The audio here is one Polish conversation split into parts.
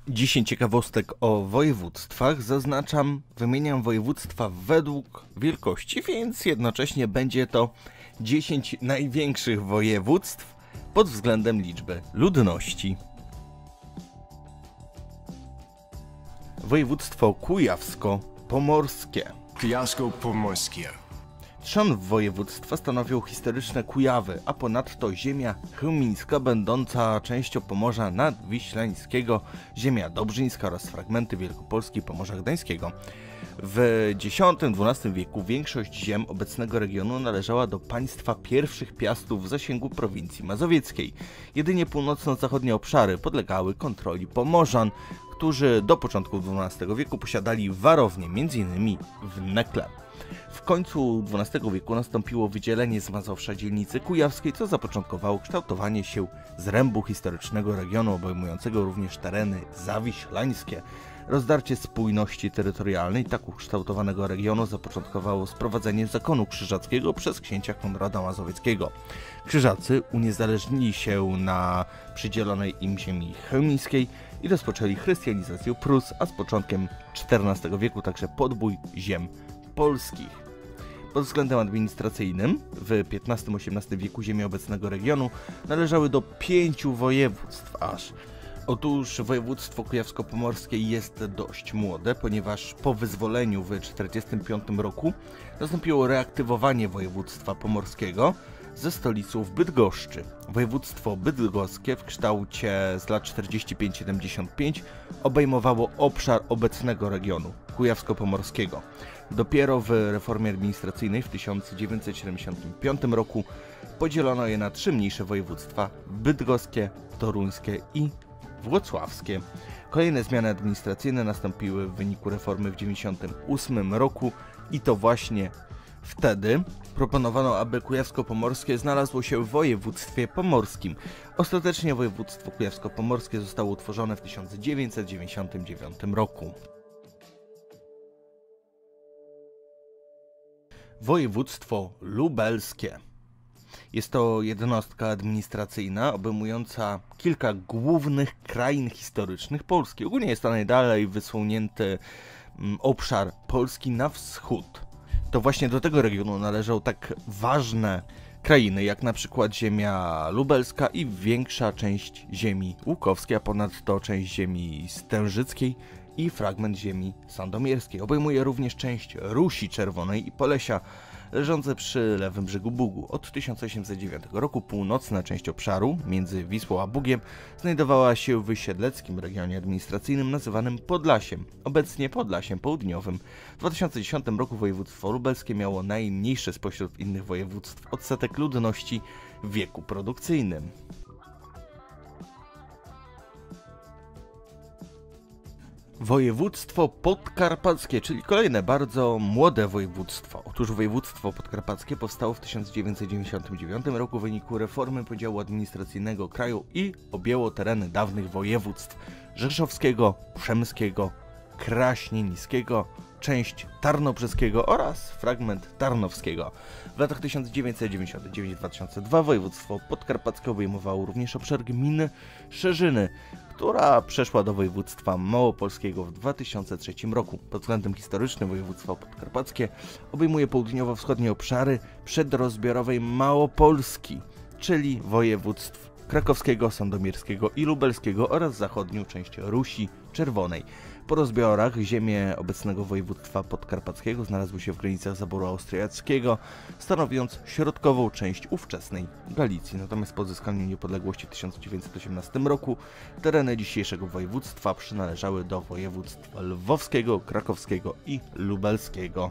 10 ciekawostek o województwach. Zaznaczam, wymieniam województwa według wielkości, więc jednocześnie będzie to 10 największych województw pod względem liczby ludności. Województwo kujawsko-pomorskie. Kujawsko-pomorskie. Trzon województwa stanowią historyczne Kujawy, a ponadto ziemia chełmińska, będąca częścią Pomorza Nadwiślańskiego, ziemia dobrzyńska oraz fragmenty Wielkopolski i Pomorza Gdańskiego. W X-XII wieku większość ziem obecnego regionu należała do państwa pierwszych piastów w zasięgu prowincji mazowieckiej. Jedynie północno-zachodnie obszary podlegały kontroli Pomorzan, którzy do początku XII wieku posiadali warownie, m.in. w Nekle. W końcu XII wieku nastąpiło wydzielenie z Mazowsza dzielnicy kujawskiej, co zapoczątkowało kształtowanie się zrębu historycznego regionu obejmującego również tereny zawiślańskie. Rozdarcie spójności terytorialnej tak ukształtowanego regionu zapoczątkowało sprowadzenie zakonu krzyżackiego przez księcia Konrada Mazowieckiego. Krzyżacy uniezależnili się na przydzielonej im ziemi chełmińskiej i rozpoczęli chrystianizację Prus, a z początkiem XIV wieku także podbój ziem polskich. Pod względem administracyjnym w XV-XVIII wieku ziemie obecnego regionu należały do 5 województw aż. Otóż województwo kujawsko-pomorskie jest dość młode, ponieważ po wyzwoleniu w 1945 roku nastąpiło reaktywowanie województwa pomorskiego ze stolicą w Bydgoszczy. Województwo bydgoskie w kształcie z lat 45-75 obejmowało obszar obecnego regionu kujawsko-pomorskiego. Dopiero w reformie administracyjnej w 1975 roku podzielono je na 3 mniejsze województwa: bydgoskie, toruńskie i włocławskie. Kolejne zmiany administracyjne nastąpiły w wyniku reformy w 1998 roku i to właśnie wtedy proponowano, aby kujawsko-pomorskie znalazło się w województwie pomorskim. Ostatecznie województwo kujawsko-pomorskie zostało utworzone w 1999 roku. Województwo lubelskie. Jest to jednostka administracyjna obejmująca kilka głównych krain historycznych Polski. Ogólnie jest to najdalej wysunięty obszar Polski na wschód. To właśnie do tego regionu należą tak ważne krainy, jak na przykład ziemia lubelska i większa część ziemi łukowskiej, a ponadto część ziemi stężyckiej i fragment ziemi sandomierskiej. Obejmuje również część Rusi Czerwonej i Polesia, leżące przy lewym brzegu Bugu. Od 1809 roku północna część obszaru, między Wisłą a Bugiem, znajdowała się w siedleckim regionie administracyjnym nazywanym Podlasiem, obecnie Podlasiem Południowym. W 2010 roku województwo lubelskie miało najmniejszy spośród innych województw odsetek ludności w wieku produkcyjnym. Województwo podkarpackie, czyli kolejne bardzo młode województwo. Otóż województwo podkarpackie powstało w 1999 roku w wyniku reformy podziału administracyjnego kraju i objęło tereny dawnych województw rzeszowskiego, przemskiego, kraśnienickiego, część tarnobrzeskiego oraz fragment tarnowskiego. W latach 1999-2002 województwo podkarpackie obejmowało również obszar gminy Szerzyny, która przeszła do województwa małopolskiego w 2003 roku. Pod względem historycznym województwo podkarpackie obejmuje południowo-wschodnie obszary przedrozbiorowej Małopolski, czyli województw krakowskiego, sandomierskiego i lubelskiego oraz zachodnią część Rusi Czerwonej. Po rozbiorach ziemie obecnego województwa podkarpackiego znalazły się w granicach zaboru austriackiego, stanowiąc środkową część ówczesnej Galicji. Natomiast po odzyskaniu niepodległości w 1918 roku tereny dzisiejszego województwa przynależały do województw lwowskiego, krakowskiego i lubelskiego.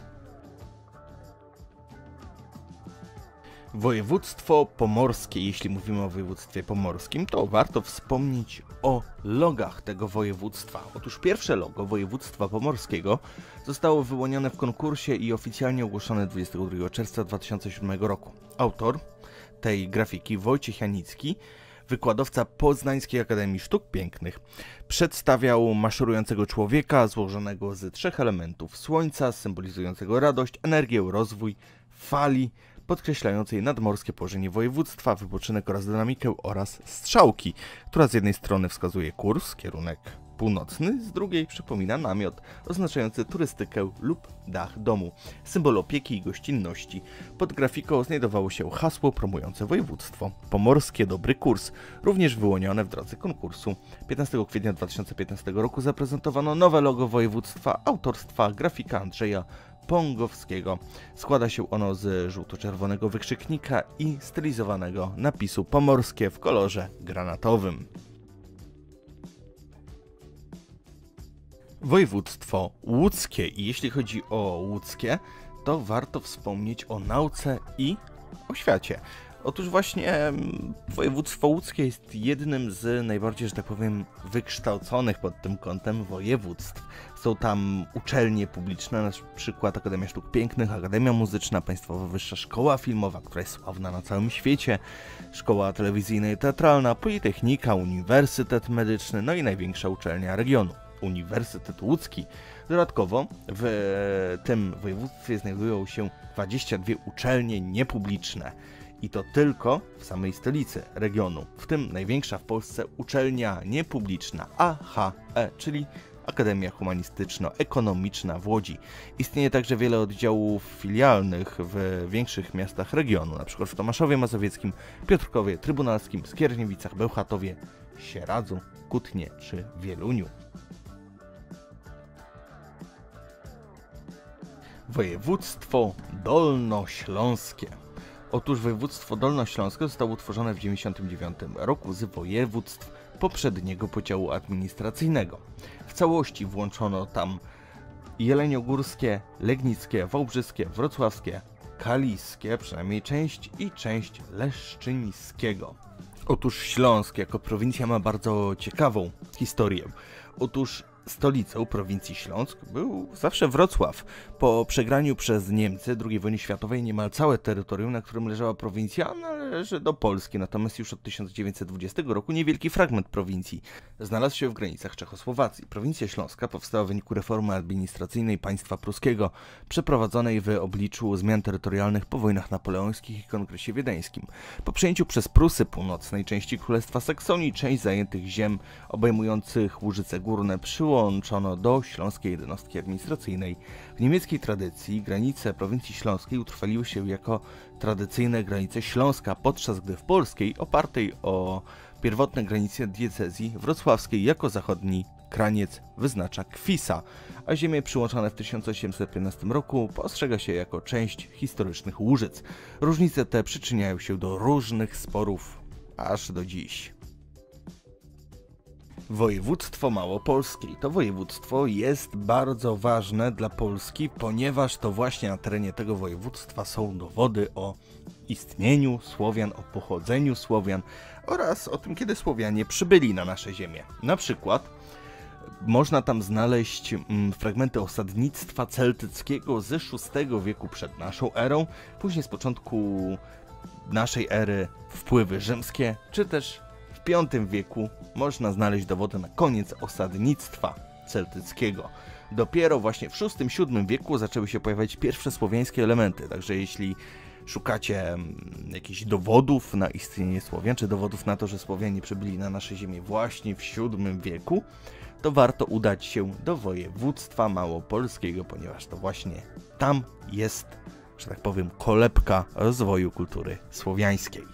Województwo pomorskie. Jeśli mówimy o województwie pomorskim, to warto wspomnieć o logach tego województwa. Otóż pierwsze logo województwa pomorskiego zostało wyłonione w konkursie i oficjalnie ogłoszone 22 czerwca 2007 roku. Autor tej grafiki, Wojciech Janicki, wykładowca Poznańskiej Akademii Sztuk Pięknych, przedstawiał maszerującego człowieka złożonego z 3 elementów: słońca, symbolizującego radość, energię, rozwój, fali, podkreślającej nadmorskie położenie województwa, wypoczynek oraz dynamikę, oraz strzałki, która z jednej strony wskazuje kurs, kierunek północny, z drugiej przypomina namiot oznaczający turystykę lub dach domu, symbol opieki i gościnności. Pod grafiką znajdowało się hasło promujące województwo pomorskie dobry kurs, również wyłonione w drodze konkursu. 15 kwietnia 2015 roku zaprezentowano nowe logo województwa autorstwa grafika Andrzeja Pągowskiego. Składa się ono z żółto-czerwonego wykrzyknika i stylizowanego napisu pomorskie w kolorze granatowym. Województwo łódzkie. I jeśli chodzi o łódzkie, to warto wspomnieć o nauce i oświacie. Otóż właśnie województwo łódzkie jest jednym z najbardziej, że tak powiem, wykształconych pod tym kątem województw. Są tam uczelnie publiczne, na przykład Akademia Sztuk Pięknych, Akademia Muzyczna, Państwowa Wyższa Szkoła Filmowa, która jest sławna na całym świecie, Szkoła Telewizyjna i Teatralna, Politechnika, Uniwersytet Medyczny, no i największa uczelnia regionu, Uniwersytet Łódzki. Dodatkowo w tym województwie znajdują się 22 uczelnie niepubliczne. I to tylko w samej stolicy regionu, w tym największa w Polsce uczelnia niepubliczna AHE, czyli Akademia Humanistyczno-Ekonomiczna w Łodzi. Istnieje także wiele oddziałów filialnych w większych miastach regionu, np. w Tomaszowie Mazowieckim, Piotrkowie Trybunalskim, Skierniewicach, Bełchatowie, Sieradzu, Kutnie czy Wieluniu. Województwo dolnośląskie. Otóż województwo dolnośląskie zostało utworzone w 1999 roku z województw poprzedniego podziału administracyjnego. W całości włączono tam jeleniogórskie, legnickie, wałbrzyskie, wrocławskie, kaliskie, przynajmniej część, i część leszczyńskiego. Otóż Śląsk jako prowincja ma bardzo ciekawą historię. Otóż stolicą prowincji Śląsk był zawsze Wrocław. Po przegraniu przez Niemcy II wojny światowej niemal całe terytorium, na którym leżała prowincja, należy do Polski, natomiast już od 1920 roku niewielki fragment prowincji znalazł się w granicach Czechosłowacji. Prowincja śląska powstała w wyniku reformy administracyjnej państwa pruskiego, przeprowadzonej w obliczu zmian terytorialnych po wojnach napoleońskich i kongresie wiedeńskim. Po przejęciu przez Prusy północnej części Królestwa Saksonii część zajętych ziem obejmujących Łużyce Górne przyłączono do śląskiej jednostki administracyjnej. W niemieckiej tradycji granice prowincji śląskiej utrwaliły się jako tradycyjne granice Śląska, podczas gdy w polskiej, opartej o pierwotne granice diecezji wrocławskiej, jako zachodni kraniec wyznacza Kwisa, a ziemie przyłączone w 1815 roku postrzega się jako część historycznych Łużyc. Różnice te przyczyniają się do różnych sporów aż do dziś. Województwo małopolskie. To województwo jest bardzo ważne dla Polski, ponieważ to właśnie na terenie tego województwa są dowody o istnieniu Słowian, o pochodzeniu Słowian oraz o tym, kiedy Słowianie przybyli na nasze ziemię. Na przykład można tam znaleźć fragmenty osadnictwa celtyckiego z VI wieku przed naszą erą, później z początku naszej ery wpływy rzymskie, czy też w V wieku można znaleźć dowody na koniec osadnictwa celtyckiego. Dopiero właśnie w VI-VII wieku zaczęły się pojawiać pierwsze słowiańskie elementy, także jeśli szukacie jakichś dowodów na istnienie Słowian, czy dowodów na to, że Słowianie przybyli na nasze ziemię właśnie w VII wieku, to warto udać się do województwa małopolskiego, ponieważ to właśnie tam jest, że tak powiem, kolebka rozwoju kultury słowiańskiej.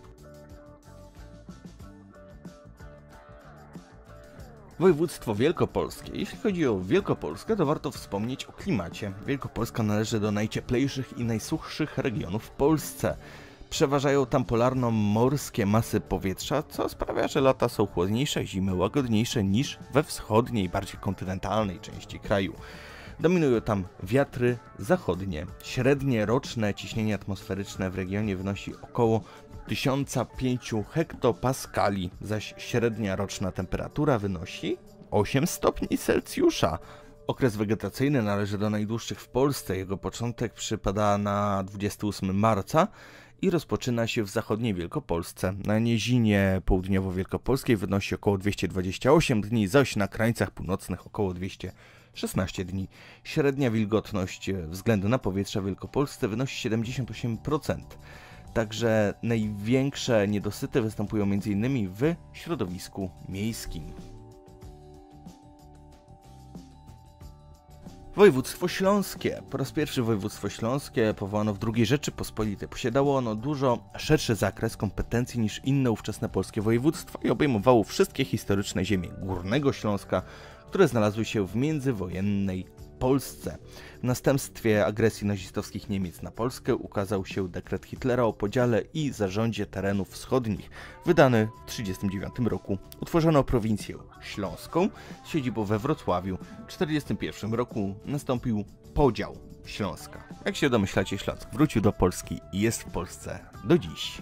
Województwo wielkopolskie. Jeśli chodzi o Wielkopolskę, to warto wspomnieć o klimacie. Wielkopolska należy do najcieplejszych i najsuchszych regionów w Polsce. Przeważają tam polarno-morskie masy powietrza, co sprawia, że lata są chłodniejsze, zimy łagodniejsze niż we wschodniej, bardziej kontynentalnej części kraju. Dominują tam wiatry zachodnie. Średnie roczne ciśnienie atmosferyczne w regionie wynosi około 1005 hektopaskali, zaś średnia roczna temperatura wynosi 8 stopni Celsjusza. Okres wegetacyjny należy do najdłuższych w Polsce. Jego początek przypada na 28 marca i rozpoczyna się w zachodniej Wielkopolsce. Na nizinie południowo-wielkopolskiej wynosi około 228 dni, zaś na krańcach północnych około 216 dni. Średnia wilgotność względu na powietrze w Wielkopolsce wynosi 78%. Także największe niedosyty występują m.in. w środowisku miejskim. Województwo śląskie. Po raz pierwszy województwo śląskie powołano w II Rzeczypospolitej. Posiadało ono dużo szerszy zakres kompetencji niż inne ówczesne polskie województwa i obejmowało wszystkie historyczne ziemie Górnego Śląska, które znalazły się w międzywojennej Polsce. W następstwie agresji nazistowskich Niemiec na Polskę ukazał się dekret Hitlera o podziale i zarządzie terenów wschodnich, wydany w 1939 roku. Utworzono prowincję śląską z siedzibą we Wrocławiu. W 1941 roku nastąpił podział Śląska. Jak się domyślacie, Śląsk wrócił do Polski i jest w Polsce do dziś.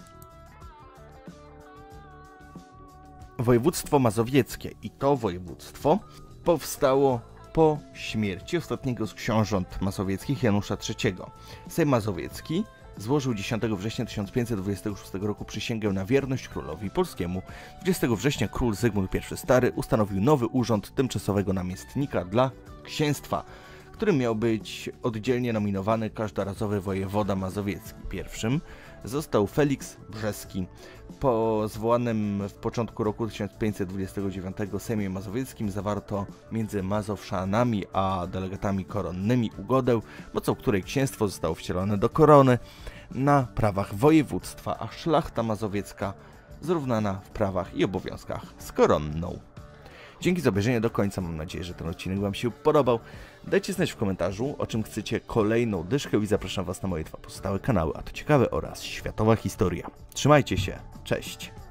Województwo mazowieckie i to województwo powstało po śmierci ostatniego z książąt mazowieckich, Janusza III. Sejm Mazowiecki złożył 10 września 1526 roku przysięgę na wierność królowi polskiemu. 20 września król Zygmunt I Stary ustanowił nowy urząd tymczasowego namiestnika dla księstwa, którym miał być oddzielnie nominowany każdorazowy wojewoda mazowiecki. Pierwszym został Feliks Brzeski. Po zwołanym w początku roku 1529 Sejmie Mazowieckim zawarto między Mazowszanami a delegatami koronnymi ugodę, mocą której księstwo zostało wcielone do korony na prawach województwa, a szlachta mazowiecka zrównana w prawach i obowiązkach z koronną. Dzięki za obejrzenie do końca, mam nadzieję, że ten odcinek Wam się podobał. Dajcie znać w komentarzu, o czym chcecie kolejną dyszkę i zapraszam Was na moje dwa pozostałe kanały, a to ciekawe oraz światowa historia. Trzymajcie się, cześć!